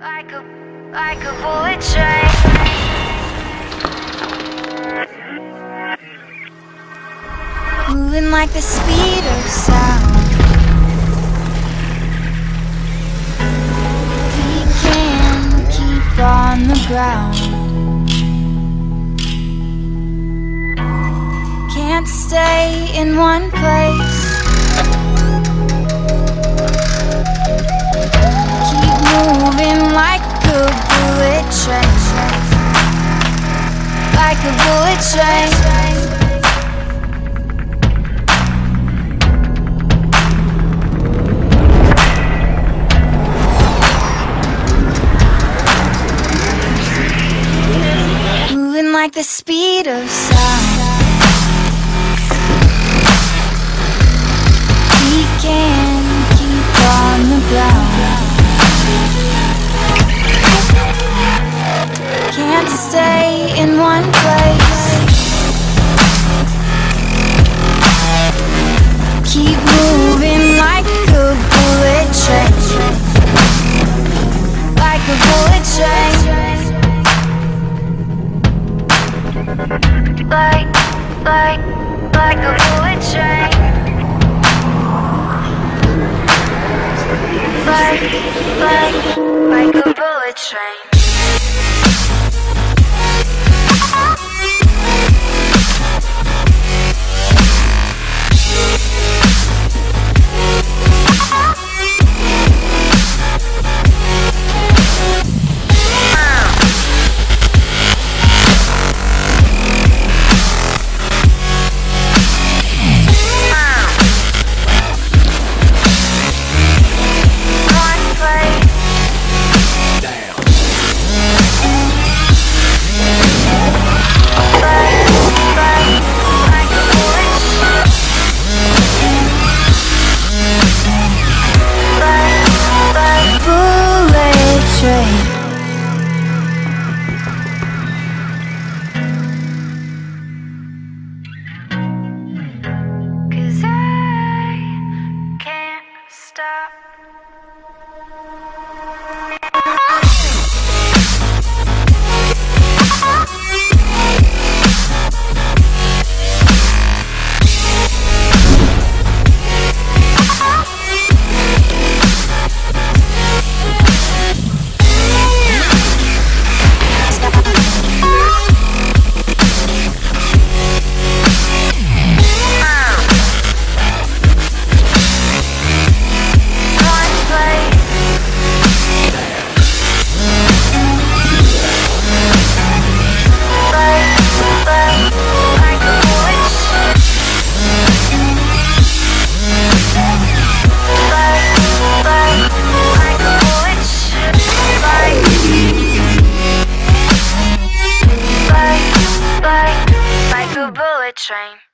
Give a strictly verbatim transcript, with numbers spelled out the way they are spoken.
Like a, like a bullet train. Moving like the speed of sound. We can keep on the ground. Can't stay in one place. Moving like a bullet train. Like a bullet train. Moving like the speed of sound. We can keep on the ground. Can't stay in one place. Keep moving like a bullet train. Like a bullet train. Like, like, like a bullet train. Like, like, like a bullet train. Train.